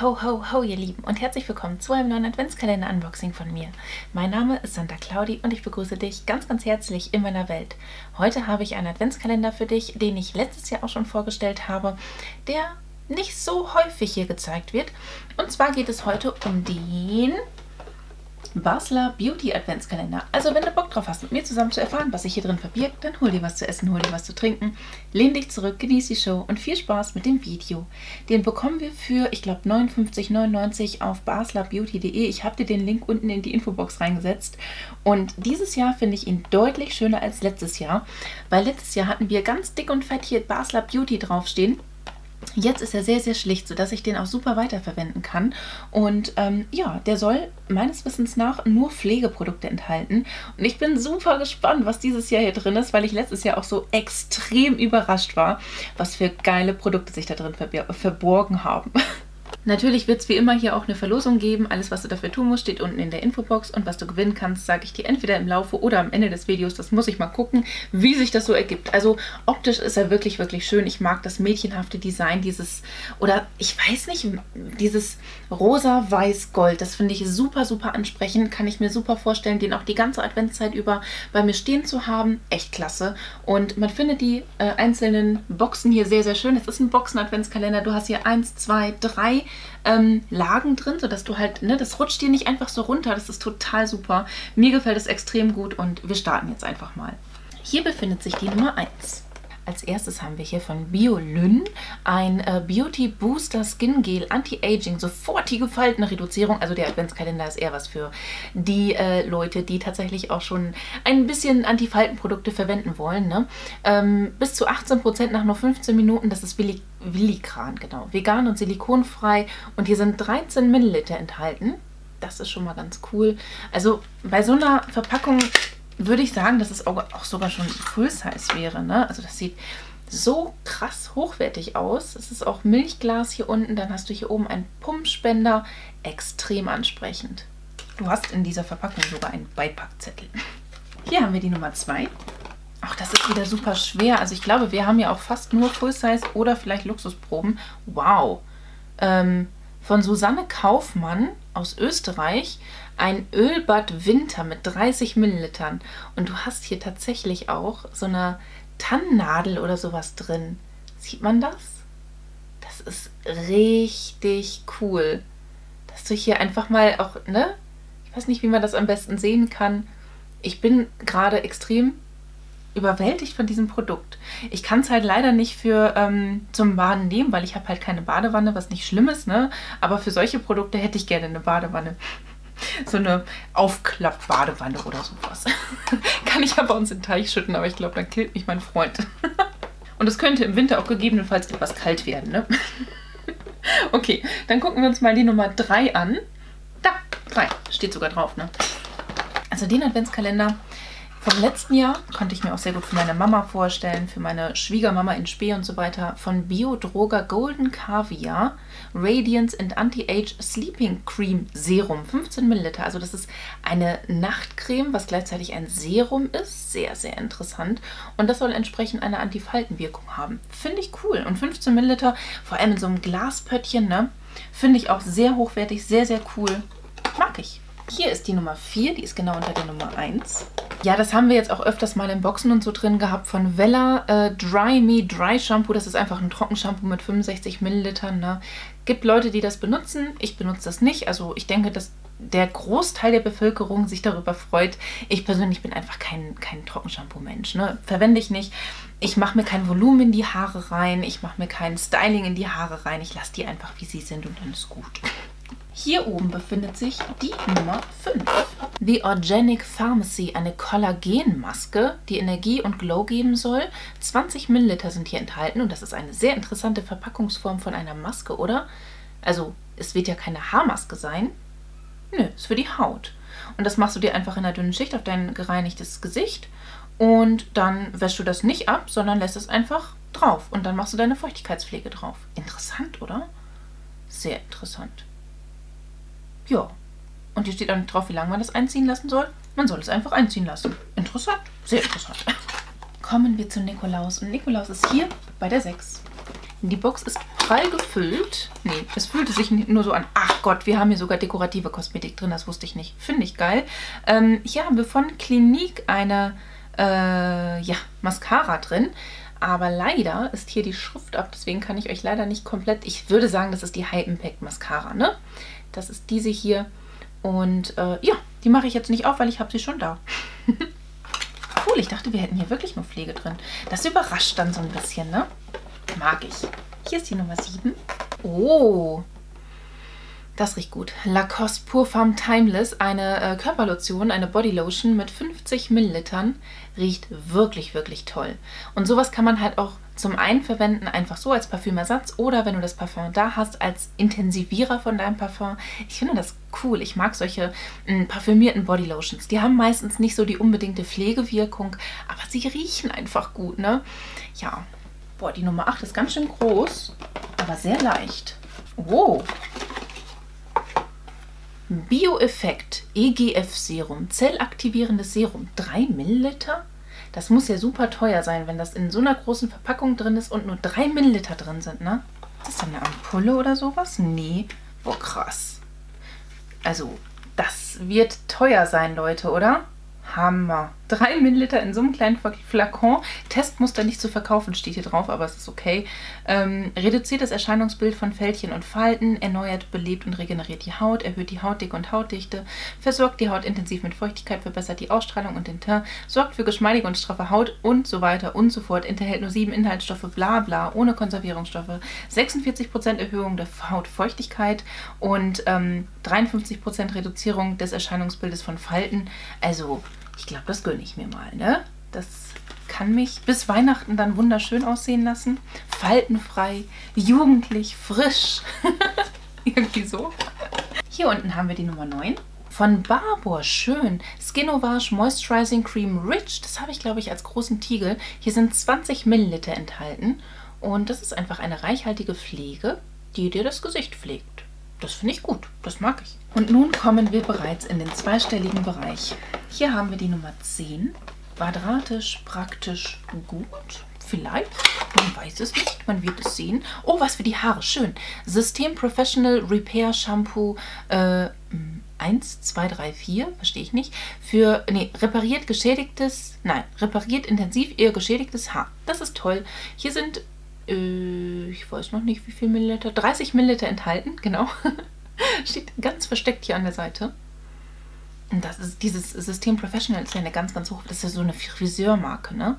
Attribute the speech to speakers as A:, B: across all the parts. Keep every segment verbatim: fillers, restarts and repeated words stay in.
A: Ho, ho, ho, ihr Lieben und herzlich willkommen zu einem neuen Adventskalender-Unboxing von mir. Mein Name ist Santa Claudi und ich begrüße dich ganz, ganz herzlich in meiner Welt. Heute habe ich einen Adventskalender für dich, den ich letztes Jahr auch schon vorgestellt habe, der nicht so häufig hier gezeigt wird. Und zwar geht es heute um den Basler Beauty Adventskalender. Also wenn du Bock drauf hast, mit mir zusammen zu erfahren, was sich hier drin verbirgt, dann hol dir was zu essen, hol dir was zu trinken, lehn dich zurück, genieß die Show und viel Spaß mit dem Video. Den bekommen wir für, ich glaube, neunundfünfzig neunundneunzig auf basler beauty punkt de. Ich habe dir den Link unten in die Infobox reingesetzt. Und dieses Jahr finde ich ihn deutlich schöner als letztes Jahr, weil letztes Jahr hatten wir ganz dick und fett hier Basler Beauty draufstehen. Jetzt ist er sehr, sehr schlicht, sodass ich den auch super weiterverwenden kann. Und ähm, ja, der soll meines Wissens nach nur Pflegeprodukte enthalten. Und ich bin super gespannt, was dieses Jahr hier drin ist, weil ich letztes Jahr auch so extrem überrascht war, was für geile Produkte sich da drin verborgen haben. Natürlich wird es wie immer hier auch eine Verlosung geben. Alles, was du dafür tun musst, steht unten in der Infobox. Und was du gewinnen kannst, sage ich dir entweder im Laufe oder am Ende des Videos. Das muss ich mal gucken, wie sich das so ergibt. Also optisch ist er wirklich, wirklich schön. Ich mag das mädchenhafte Design, dieses, oder ich weiß nicht, dieses rosa-weiß-gold. Das finde ich super, super ansprechend. Kann ich mir super vorstellen, den auch die ganze Adventszeit über bei mir stehen zu haben. Echt klasse. Und man findet die äh, einzelnen Boxen hier sehr, sehr schön. Es ist ein Boxen-Adventskalender. Du hast hier eins, zwei, drei Ähm, Lagen drin, sodass du halt, ne, das rutscht dir nicht einfach so runter. Das ist total super. Mir gefällt es extrem gut und wir starten jetzt einfach mal. Hier befindet sich die Nummer eins. Als erstes haben wir hier von Biolyn ein äh, Beauty Booster Skin Gel Anti-Aging, sofortige Faltenreduzierung. Also der Adventskalender ist eher was für die äh, Leute, die tatsächlich auch schon ein bisschen Anti-Falten-Produkte verwenden wollen. Ne? Ähm, bis zu achtzehn Prozent nach nur fünfzehn Minuten, das ist Willi Willikran, genau. Vegan und silikonfrei und hier sind dreizehn Milliliter enthalten. Das ist schon mal ganz cool. Also bei so einer Verpackung würde ich sagen, dass es auch sogar schon Full-Size wäre. Ne? Also das sieht so krass hochwertig aus. Es ist auch Milchglas hier unten. Dann hast du hier oben einen Pumpspender. Extrem ansprechend. Du hast in dieser Verpackung sogar einen Beipackzettel. Hier haben wir die Nummer zwei. Ach, das ist wieder super schwer. Also ich glaube, wir haben ja auch fast nur Full-Size oder vielleicht Luxusproben. Wow. Ähm, von Susanne Kaufmann aus Österreich. Ein Ölbad Winter mit dreißig Millilitern. Und du hast hier tatsächlich auch so eine Tannennadel oder sowas drin. Sieht man das? Das ist richtig cool. Dass du hier einfach mal auch, ne? Ich weiß nicht, wie man das am besten sehen kann. Ich bin gerade extrem überwältigt von diesem Produkt. Ich kann es halt leider nicht für ähm, zum Baden nehmen, weil ich habe halt keine Badewanne, was nicht schlimm ist, ne? Aber für solche Produkte hätte ich gerne eine Badewanne. So eine Aufklapp-Badewanne oder sowas. Kann ich ja bei uns in den Teich schütten, aber ich glaube, dann killt mich mein Freund. Und es könnte im Winter auch gegebenenfalls etwas kalt werden, ne? Okay, dann gucken wir uns mal die Nummer drei an. Da, drei. Steht sogar drauf, ne? Also den Adventskalender vom letzten Jahr konnte ich mir auch sehr gut für meine Mama vorstellen, für meine Schwiegermama in Spee und so weiter. Von Biodroga Golden Caviar Radiance and Anti-Age Sleeping Cream Serum. fünfzehn Milliliter. Also das ist eine Nachtcreme, was gleichzeitig ein Serum ist. Sehr, sehr interessant. Und das soll entsprechend eine Antifaltenwirkung haben. Finde ich cool. Und fünfzehn Milliliter, vor allem in so einem Glaspöttchen, ne? Finde ich auch sehr hochwertig, sehr, sehr cool. Mag ich. Hier ist die Nummer vier, die ist genau unter der Nummer eins. Ja, das haben wir jetzt auch öfters mal in Boxen und so drin gehabt von Wella äh, Dry Me Dry Shampoo. Das ist einfach ein Trockenshampoo mit fünfundsechzig Millilitern. Ne? Gibt Leute, die das benutzen. Ich benutze das nicht. Also ich denke, dass der Großteil der Bevölkerung sich darüber freut. Ich persönlich bin einfach kein, kein Trockenshampoo-Mensch. Ne? Verwende ich nicht. Ich mache mir kein Volumen in die Haare rein. Ich mache mir kein Styling in die Haare rein. Ich lasse die einfach, wie sie sind und dann ist gut. Hier oben befindet sich die Nummer fünf. The Organic Pharmacy, eine Kollagenmaske, die Energie und Glow geben soll. zwanzig Milliliter sind hier enthalten und das ist eine sehr interessante Verpackungsform von einer Maske, oder? Also, es wird ja keine Haarmaske sein. Nö, ist für die Haut. Und das machst du dir einfach in einer dünnen Schicht auf dein gereinigtes Gesicht und dann wäschst du das nicht ab, sondern lässt es einfach drauf und dann machst du deine Feuchtigkeitspflege drauf. Interessant, oder? Sehr interessant. Ja, und hier steht auch nicht drauf, wie lange man das einziehen lassen soll. Man soll es einfach einziehen lassen. Interessant, sehr interessant. Kommen wir zu Nikolaus. Und Nikolaus ist hier bei der sechs. Die Box ist prall gefüllt. Nee, es fühlte sich nur so an. Ach Gott, wir haben hier sogar dekorative Kosmetik drin, das wusste ich nicht. Finde ich geil. Ähm, hier haben wir von Clinique eine äh, ja, Mascara drin. Aber leider ist hier die Schrift ab, deswegen kann ich euch leider nicht komplett... Ich würde sagen, das ist die High Impact Mascara, ne? Das ist diese hier. Und äh, ja, die mache ich jetzt nicht auf, weil ich habe sie schon da. Cool, ich dachte, wir hätten hier wirklich nur Pflege drin. Das überrascht dann so ein bisschen, ne? Mag ich. Hier ist die Nummer sieben. Oh, das riecht gut. Lacoste Pure Femme Timeless, eine äh, Körperlotion, eine Bodylotion mit fünfzig Millilitern. Riecht wirklich, wirklich toll. Und sowas kann man halt auch zum einen verwenden, einfach so als Parfümersatz oder wenn du das Parfum da hast, als Intensivierer von deinem Parfum. Ich finde das cool. Ich mag solche mh, parfümierten Bodylotions. Die haben meistens nicht so die unbedingte Pflegewirkung, aber sie riechen einfach gut, ne? Ja, boah, die Nummer acht ist ganz schön groß, aber sehr leicht. Oh, Bioeffekt E G F Serum, zellaktivierendes Serum, drei Milliliter? Das muss ja super teuer sein, wenn das in so einer großen Verpackung drin ist und nur drei Milliliter drin sind, ne? Ist das denn eine Ampulle oder sowas? Nee. Boah, krass. Also, das wird teuer sein, Leute, oder? Hammer. drei Milliliter in so einem kleinen Flakon. Testmuster nicht zu verkaufen, steht hier drauf, aber es ist okay. Ähm, reduziert das Erscheinungsbild von Fältchen und Falten, erneuert, belebt und regeneriert die Haut, erhöht die Hautdicke und Hautdichte, versorgt die Haut intensiv mit Feuchtigkeit, verbessert die Ausstrahlung und den Teint, sorgt für geschmeidige und straffe Haut und so weiter und so fort. Enthält nur sieben Inhaltsstoffe, bla bla, ohne Konservierungsstoffe. sechsundvierzig Prozent Erhöhung der Hautfeuchtigkeit und ähm, dreiundfünfzig Prozent Reduzierung des Erscheinungsbildes von Falten. Also, ich glaube, das gönne ich mir mal, ne? Das kann mich bis Weihnachten dann wunderschön aussehen lassen. Faltenfrei, jugendlich, frisch. Irgendwie so. Hier unten haben wir die Nummer neun. Von Barbour, schön. Skinovage Moisturizing Cream Rich. Das habe ich, glaube ich, als großen Tiegel. Hier sind zwanzig Milliliter enthalten. Und das ist einfach eine reichhaltige Pflege, die dir das Gesicht pflegt. Das finde ich gut, das mag ich. Und nun kommen wir bereits in den zweistelligen Bereich. Hier haben wir die Nummer zehn. Quadratisch, praktisch, gut. Vielleicht, man weiß es nicht, man wird es sehen. Oh, was für die Haare, schön. System Professional Repair Shampoo äh, eins, zwei, drei, vier, verstehe ich nicht. Für, nee, repariert geschädigtes, nein, repariert intensiv ihr geschädigtes Haar. Das ist toll. Hier sind ich weiß noch nicht, wie viel Milliliter. dreißig Milliliter enthalten, genau. Steht ganz versteckt hier an der Seite. Und das ist dieses System Professional ist ja eine ganz, ganz hoch. Das ist ja so eine Friseurmarke, ne?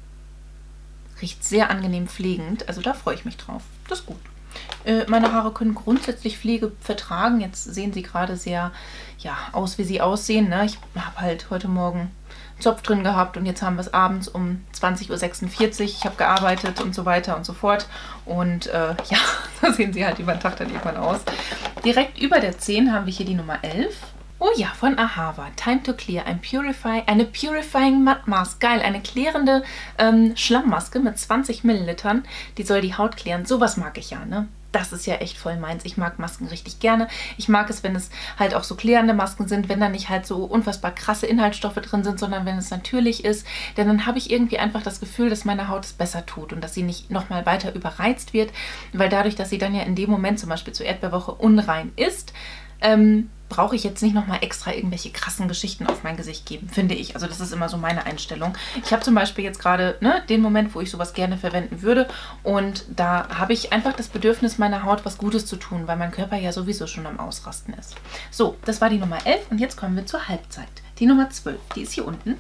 A: Riecht sehr angenehm pflegend. Also da freue ich mich drauf. Das ist gut. Äh, meine Haare können grundsätzlich Pflege vertragen. Jetzt sehen sie gerade sehr ja, aus, wie sie aussehen, ne? Ich habe halt heute Morgen Zopf drin gehabt und jetzt haben wir es abends um zwanzig Uhr sechsundvierzig. Ich habe gearbeitet und so weiter und so fort. Und äh, ja, so sehen sie halt über den Tag dann irgendwann aus. Direkt über der zehn haben wir hier die Nummer elf. Oh ja, von Ahava. Time to Clear. Ein Purify, eine Purifying Matte Mask. Geil, eine klärende ähm, Schlammmaske mit zwanzig Millilitern. Die soll die Haut klären. Sowas mag ich ja, ne? Das ist ja echt voll meins. Ich mag Masken richtig gerne. Ich mag es, wenn es halt auch so klärende Masken sind, wenn da nicht halt so unfassbar krasse Inhaltsstoffe drin sind, sondern wenn es natürlich ist. Denn dann habe ich irgendwie einfach das Gefühl, dass meine Haut es besser tut und dass sie nicht nochmal weiter überreizt wird. Weil dadurch, dass sie dann ja in dem Moment zum Beispiel zur Erdbeerwoche unrein ist, ähm, brauche ich jetzt nicht nochmal extra irgendwelche krassen Geschichten auf mein Gesicht geben, finde ich. Also das ist immer so meine Einstellung. Ich habe zum Beispiel jetzt gerade ne, den Moment, wo ich sowas gerne verwenden würde und da habe ich einfach das Bedürfnis, meiner Haut was Gutes zu tun, weil mein Körper ja sowieso schon am Ausrasten ist. So, das war die Nummer elf und jetzt kommen wir zur Halbzeit. Die Nummer zwölf, die ist hier unten.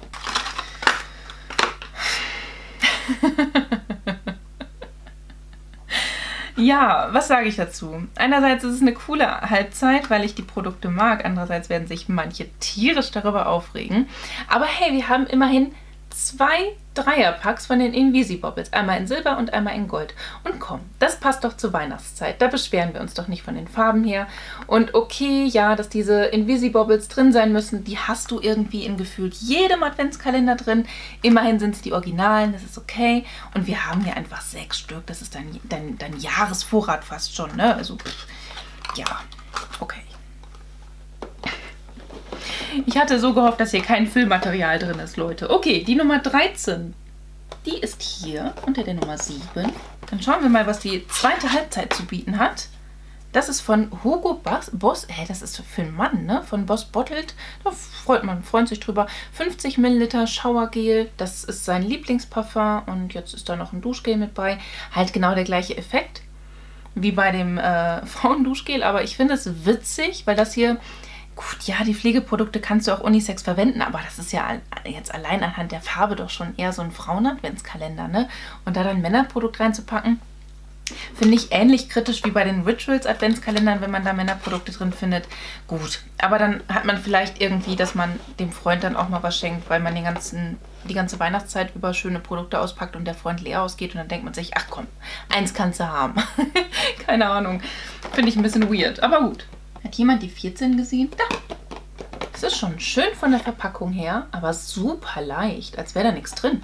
A: Ja, was sage ich dazu? Einerseits ist es eine coole Halbzeit, weil ich die Produkte mag. Andererseits werden sich manche tierisch darüber aufregen. Aber hey, wir haben immerhin zwei Dreierpacks von den Invisibobbles. Einmal in Silber und einmal in Gold. Und komm, das passt doch zur Weihnachtszeit. Da beschweren wir uns doch nicht von den Farben her. Und okay, ja, dass diese Invisibobbles drin sein müssen, die hast du irgendwie in gefühlt jedem Adventskalender drin. Immerhin sind es die Originalen, das ist okay. Und wir haben hier einfach sechs Stück. Das ist dein, dein, dein Jahresvorrat fast schon, ne? Also, pff, ja, okay. Ich hatte so gehofft, dass hier kein Füllmaterial drin ist, Leute. Okay, die Nummer dreizehn, die ist hier unter der Nummer sieben. Dann schauen wir mal, was die zweite Halbzeit zu bieten hat. Das ist von Hugo Boss, Boss hä, das ist für einen Mann, ne? Von Boss Bottled. Da freut man, freut sich drüber. fünfzig Milliliter Showergel, das ist sein Lieblingsparfum. Und jetzt ist da noch ein Duschgel mit bei. Halt genau der gleiche Effekt wie bei dem äh, Frauenduschgel. Aber ich finde es witzig, weil das hier... Gut, ja, die Pflegeprodukte kannst du auch unisex verwenden, aber das ist ja jetzt allein anhand der Farbe doch schon eher so ein Frauen-Adventskalender, ne? Und da dann ein Männerprodukt reinzupacken, finde ich ähnlich kritisch wie bei den Rituals-Adventskalendern, wenn man da Männerprodukte drin findet. Gut, aber dann hat man vielleicht irgendwie, dass man dem Freund dann auch mal was schenkt, weil man den ganzen, die ganze Weihnachtszeit über schöne Produkte auspackt und der Freund leer ausgeht und dann denkt man sich, ach komm, eins kannst du haben. Keine Ahnung, finde ich ein bisschen weird, aber gut. Hat jemand die vierzehn gesehen? Da! Das ist schon schön von der Verpackung her, aber super leicht, als wäre da nichts drin.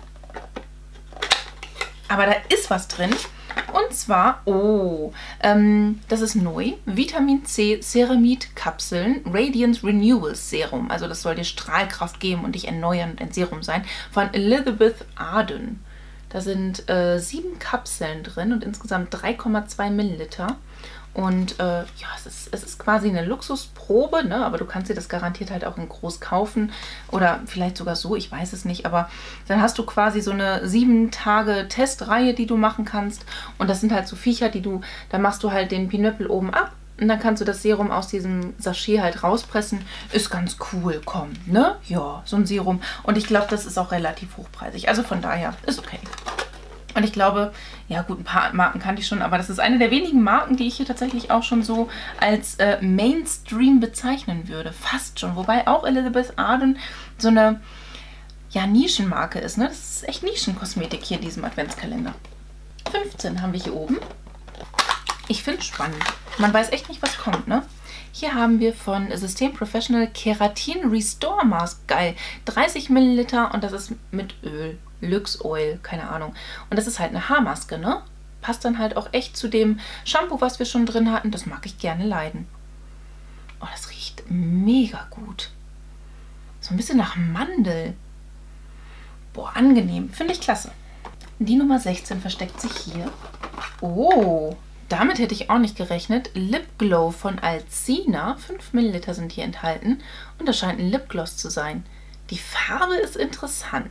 A: Aber da ist was drin. Und zwar, oh, ähm, das ist neu. Vitamin C Ceramid Kapseln Radiant Renewal Serum. Also das soll dir Strahlkraft geben und dich erneuern und ein Serum sein. Von Elizabeth Arden. Da sind äh, sieben Kapseln drin und insgesamt drei Komma zwei Milliliter. Und äh, ja, es ist, es ist quasi eine Luxusprobe, ne? Aber du kannst dir das garantiert halt auch in groß kaufen oder vielleicht sogar so, ich weiß es nicht. Aber dann hast du quasi so eine sieben Tage Testreihe, die du machen kannst. Und das sind halt so Viecher, die du, da machst du halt den Pinöppel oben ab und dann kannst du das Serum aus diesem Sachet halt rauspressen. Ist ganz cool, komm, ne? Ja, so ein Serum. Und ich glaube, das ist auch relativ hochpreisig. Also von daher, ist okay. Und ich glaube, ja gut, ein paar Marken kannte ich schon, aber das ist eine der wenigen Marken, die ich hier tatsächlich auch schon so als äh, Mainstream bezeichnen würde. Fast schon. Wobei auch Elizabeth Arden so eine ja, Nischenmarke ist. Ne? Das ist echt Nischenkosmetik hier in diesem Adventskalender. fünfzehn haben wir hier oben. Ich finde es spannend. Man weiß echt nicht, was kommt, ne? Hier haben wir von System Professional Keratin Restore Mask. Geil. dreißig Milliliter und das ist mit Öl. Lux Oil, keine Ahnung. Und das ist halt eine Haarmaske, ne? Passt dann halt auch echt zu dem Shampoo, was wir schon drin hatten. Das mag ich gerne leiden. Oh, das riecht mega gut. So ein bisschen nach Mandel. Boah, angenehm. Finde ich klasse. Die Nummer sechzehn versteckt sich hier. Oh, damit hätte ich auch nicht gerechnet. Lip Glow von Alcina. fünf Milliliter sind hier enthalten. Und das scheint ein Lipgloss zu sein. Die Farbe ist interessant.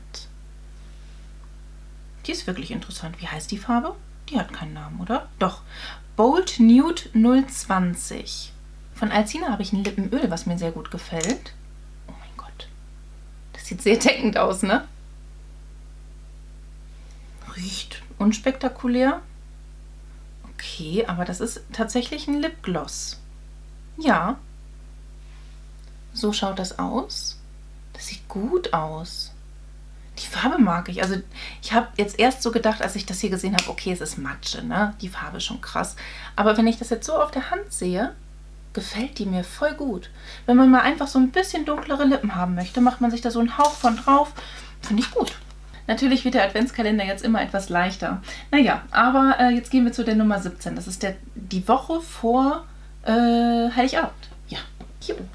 A: Die ist wirklich interessant. Wie heißt die Farbe? Die hat keinen Namen, oder? Doch. Bold Nude null zwanzig. Von Alcina habe ich ein Lippenöl, was mir sehr gut gefällt. Oh mein Gott. Das sieht sehr deckend aus, ne? Riecht unspektakulär. Okay, aber das ist tatsächlich ein Lipgloss. Ja. So schaut das aus. Das sieht gut aus. Die Farbe mag ich. Also ich habe jetzt erst so gedacht, als ich das hier gesehen habe, okay, es ist Matsche, ne? Die Farbe ist schon krass. Aber wenn ich das jetzt so auf der Hand sehe, gefällt die mir voll gut. Wenn man mal einfach so ein bisschen dunklere Lippen haben möchte, macht man sich da so einen Hauch von drauf. Finde ich gut. Natürlich wird der Adventskalender jetzt immer etwas leichter. Naja, aber äh, jetzt gehen wir zu der Nummer siebzehn. Das ist der, die Woche vor äh, Heiligabend. Ja, hier oben.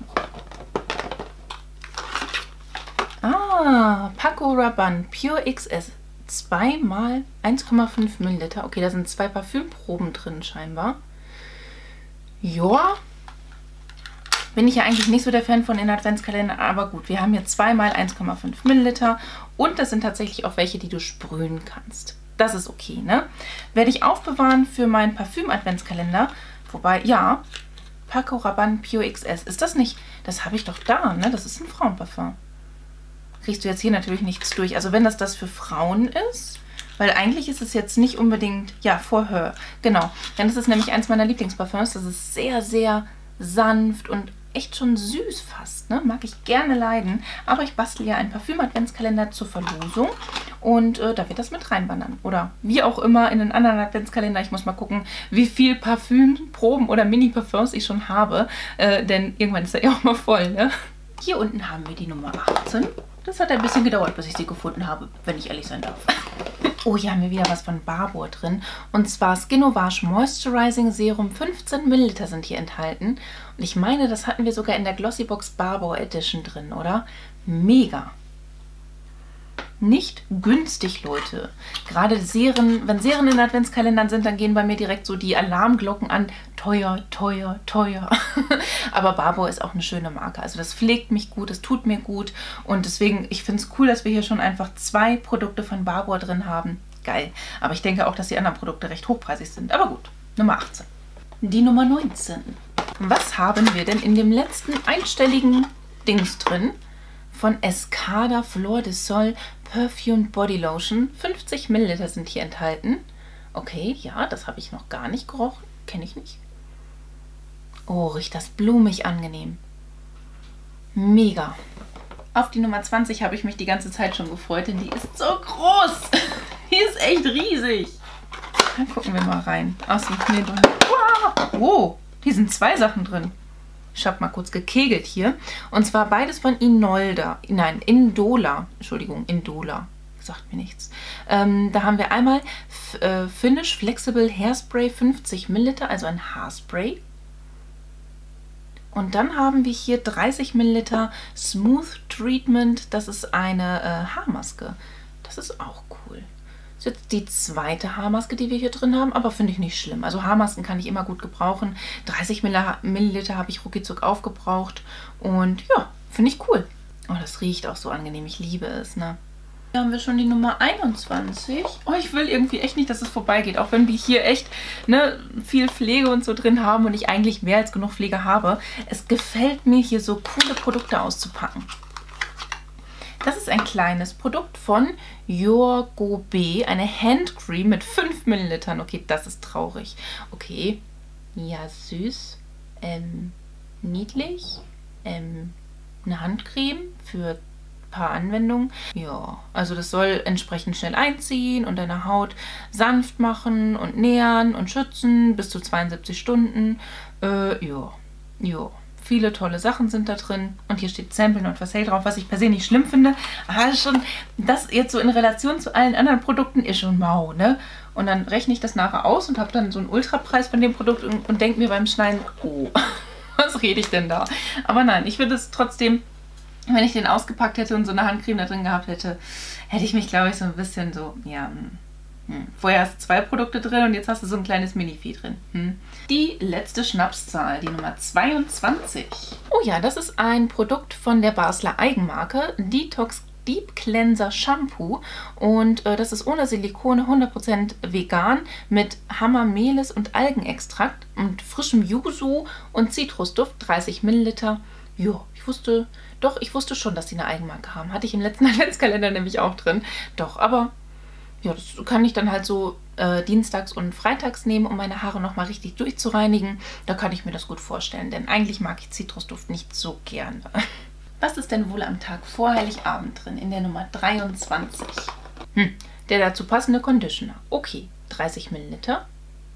A: Ah, Paco Rabanne Pure X S. zwei mal eins Komma fünf Milliliter. Okay, da sind zwei Parfümproben drin scheinbar. Ja. Bin ich ja eigentlich nicht so der Fan von den Adventskalendern, aber gut, wir haben hier zwei mal eins Komma fünf Milliliter und das sind tatsächlich auch welche, die du sprühen kannst. Das ist okay, ne? Werde ich aufbewahren für meinen Parfüm-Adventskalender. Wobei, ja, Paco Rabanne Pure X S. Ist das nicht? Das habe ich doch da, ne? Das ist ein Frauenparfum. Kriegst du jetzt hier natürlich nichts durch. Also wenn das das für Frauen ist, weil eigentlich ist es jetzt nicht unbedingt, ja, for her. Genau, denn das ist nämlich eins meiner Lieblingsparfums. Das ist sehr, sehr sanft und echt schon süß fast, ne? Mag ich gerne leiden. Aber ich bastel ja einen Parfüm-Adventskalender zur Verlosung und äh, da wird das mit reinwandern. Oder wie auch immer in den anderen Adventskalender. Ich muss mal gucken, wie viel Parfümproben oder Mini-Parfums ich schon habe. Äh, denn irgendwann ist er ja auch mal voll, ne? Hier unten haben wir die Nummer achtzehn. Das hat ein bisschen gedauert, bis ich sie gefunden habe, wenn ich ehrlich sein darf. Oh, hier haben wir wieder was von Barbour drin. Und zwar Skin-Ovage Moisturizing Serum. fünfzehn Milliliter sind hier enthalten. Und ich meine, das hatten wir sogar in der Glossybox Barbour Edition drin, oder? Mega. nicht günstig, Leute. Gerade Serien, wenn Serien in Adventskalendern sind, dann gehen bei mir direkt so die Alarmglocken an. Teuer, teuer, teuer. Aber Barbour ist auch eine schöne Marke. Also das pflegt mich gut, es tut mir gut. Und deswegen, ich finde es cool, dass wir hier schon einfach zwei Produkte von Barbour drin haben. Geil. Aber ich denke auch, dass die anderen Produkte recht hochpreisig sind. Aber gut, Nummer achtzehn. Die Nummer neunzehn. Was haben wir denn in dem letzten einstelligen Dings drin? Von Escada Flor de Sol Perfumed Body Lotion. fünfzig Milliliter sind hier enthalten. Okay, ja, das habe ich noch gar nicht gerochen. Kenne ich nicht. Oh, riecht das blumig angenehm. Mega. Auf die Nummer zwanzig habe ich mich die ganze Zeit schon gefreut, denn die ist so groß. Die ist echt riesig. Dann gucken wir mal rein. Achso, nee, drin. Wow, wow, hier sind zwei Sachen drin. Ich habe mal kurz gekegelt hier. Und zwar beides von Inolda. Nein, Indola. Entschuldigung, Indola. Sagt mir nichts. Ähm, da haben wir einmal äh, Finish Flexible Hairspray fünfzig Milliliter, also ein Haarspray. Und dann haben wir hier dreißig Milliliter Smooth Treatment. Das ist eine äh, Haarmaske. Das ist auch cool. Das ist jetzt die zweite Haarmaske, die wir hier drin haben, aber finde ich nicht schlimm. Also Haarmasken kann ich immer gut gebrauchen. dreißig Milliliter habe ich ruckzuck aufgebraucht und ja, finde ich cool. Oh, das riecht auch so angenehm. Ich liebe es, ne? Hier haben wir schon die Nummer einundzwanzig. Oh, ich will irgendwie echt nicht, dass es vorbeigeht, auch wenn wir hier echt ne, viel Pflege und so drin haben und ich eigentlich mehr als genug Pflege habe. Es gefällt mir, hier so coole Produkte auszupacken. Das ist ein kleines Produkt von Yorgobe, eine Handcreme mit fünf Millilitern. Okay, das ist traurig. Okay, ja, süß, ähm, niedlich, ähm, eine Handcreme für ein paar Anwendungen. Ja, also das soll entsprechend schnell einziehen und deine Haut sanft machen und nähren und schützen bis zu zweiundsiebzig Stunden. Äh, ja, ja. Viele tolle Sachen sind da drin. Und hier steht Sample Not for Sale drauf, was ich per se nicht schlimm finde. Aber schon, das jetzt so in Relation zu allen anderen Produkten ist schon mau, ne? Und dann rechne ich das nachher aus und habe dann so einen Ultrapreis von dem Produkt und, und denke mir beim Schneiden, oh, was rede ich denn da? Aber nein, ich würde es trotzdem, wenn ich den ausgepackt hätte und so eine Handcreme da drin gehabt hätte, hätte ich mich, glaube ich, so ein bisschen so, ja, Hm. Vorher hast du zwei Produkte drin und jetzt hast du so ein kleines Mini-Vieh drin. Hm. Die letzte Schnapszahl, die Nummer zweiundzwanzig. Oh ja, das ist ein Produkt von der Basler Eigenmarke, Detox Deep Cleanser Shampoo. Und äh, das ist ohne Silikone, hundert Prozent vegan, mit Hamamelis und Algenextrakt und frischem Yuzu und Zitrusduft, dreißig Milliliter. Jo, ich wusste, doch, ich wusste schon, dass die eine Eigenmarke haben. Hatte ich im letzten Adventskalender nämlich auch drin. Doch, aber ja, das kann ich dann halt so äh, dienstags und freitags nehmen, um meine Haare nochmal richtig durchzureinigen. Da kann ich mir das gut vorstellen, denn eigentlich mag ich Zitrusduft nicht so gerne. Was ist denn wohl am Tag vor Heiligabend drin in der Nummer dreiundzwanzig? Hm, der dazu passende Conditioner. Okay, dreißig Milliliter.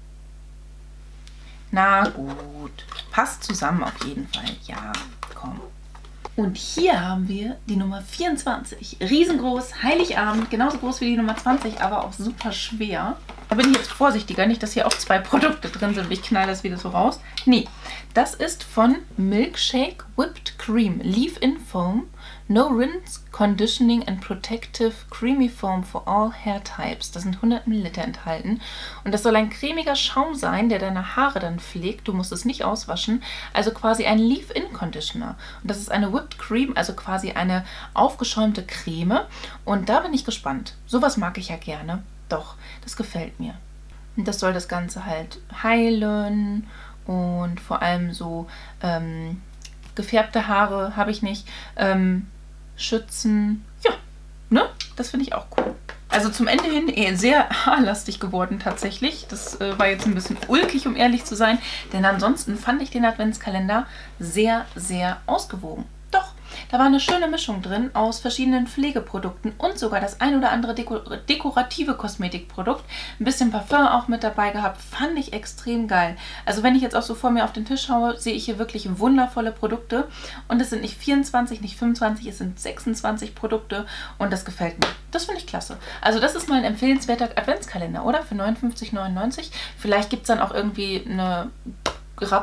A: Na gut, passt zusammen auf jeden Fall. Ja, komm. Und hier haben wir die Nummer vierundzwanzig. Riesengroß, Heiligabend, genauso groß wie die Nummer zwanzig, aber auch super schwer. Da bin ich jetzt vorsichtiger, nicht, dass hier auch zwei Produkte drin sind. Ich knall das wieder so raus. Nee, das ist von Milkshake Whipped Cream Leave-In Foam. No Rinse, Conditioning and Protective Creamy Foam for all Hair Types. Da sind hundert Milliliter enthalten. Und das soll ein cremiger Schaum sein, der deine Haare dann pflegt. Du musst es nicht auswaschen. Also quasi ein Leave-In Conditioner. Und das ist eine Whipped Cream, also quasi eine aufgeschäumte Creme. Und da bin ich gespannt. Sowas mag ich ja gerne. Doch, das gefällt mir. Und das soll das Ganze halt heilen und vor allem so ähm, gefärbte Haare habe ich nicht, ähm, schützen. Ja, ne? Das finde ich auch cool. Also zum Ende hin eher sehr haarlastig geworden tatsächlich. Das äh, war jetzt ein bisschen ulkig, um ehrlich zu sein. Denn ansonsten fand ich den Adventskalender sehr, sehr ausgewogen. Doch, da war eine schöne Mischung drin aus verschiedenen Pflegeprodukten und sogar das ein oder andere Deko dekorative Kosmetikprodukt. Ein bisschen Parfum auch mit dabei gehabt. Fand ich extrem geil. Also wenn ich jetzt auch so vor mir auf den Tisch schaue, sehe ich hier wirklich wundervolle Produkte. Und es sind nicht vierundzwanzig, nicht fünfundzwanzig, es sind sechsundzwanzig Produkte. Und das gefällt mir. Das finde ich klasse. Also das ist mal ein empfehlenswerter Adventskalender, oder? Für neunundfünfzig neunundneunzig. Vielleicht gibt es dann auch irgendwie eine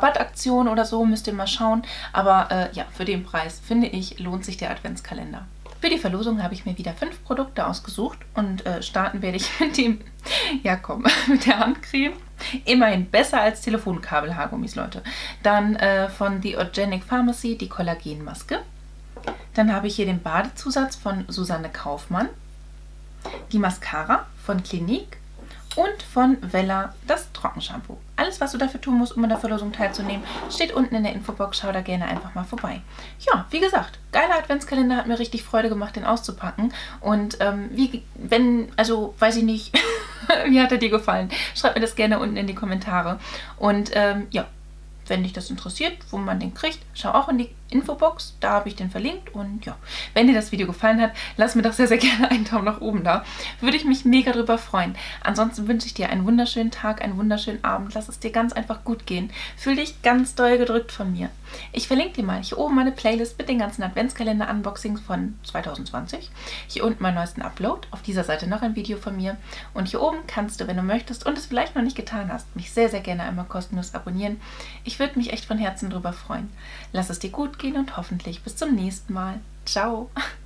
A: Rabattaktion oder so, müsst ihr mal schauen. Aber äh, ja, für den Preis, finde ich, lohnt sich der Adventskalender. Für die Verlosung habe ich mir wieder fünf Produkte ausgesucht und äh, starten werde ich mit dem, ja komm, mit der Handcreme. Immerhin besser als Telefonkabel-Haargummis, Leute. Dann äh, von The Organic Pharmacy die Kollagenmaske. Dann habe ich hier den Badezusatz von Susanne Kaufmann, die Mascara von Clinique und von Wella das Trockenshampoo. Alles, was du dafür tun musst, um an der Verlosung teilzunehmen, steht unten in der Infobox. Schau da gerne einfach mal vorbei. Ja, wie gesagt, geiler Adventskalender, hat mir richtig Freude gemacht, den auszupacken. Und ähm, wie, wenn, also weiß ich nicht, wie hat er dir gefallen? Schreib mir das gerne unten in die Kommentare. Und ähm, ja, wenn dich das interessiert, wo man den kriegt, schau auch in die Infobox, da habe ich den verlinkt. Und ja, wenn dir das Video gefallen hat, lass mir doch sehr, sehr gerne einen Daumen nach oben da. Würde ich mich mega drüber freuen. Ansonsten wünsche ich dir einen wunderschönen Tag, einen wunderschönen Abend. Lass es dir ganz einfach gut gehen. Fühl dich ganz doll gedrückt von mir. Ich verlinke dir mal hier oben meine Playlist mit den ganzen Adventskalender-Unboxings von zwanzig zwanzig. Hier unten meinen neuesten Upload. Auf dieser Seite noch ein Video von mir. Und hier oben kannst du, wenn du möchtest und es vielleicht noch nicht getan hast, mich sehr, sehr gerne einmal kostenlos abonnieren. Ich würde mich echt von Herzen drüber freuen. Lass es dir gut gehen und hoffentlich bis zum nächsten Mal. Ciao!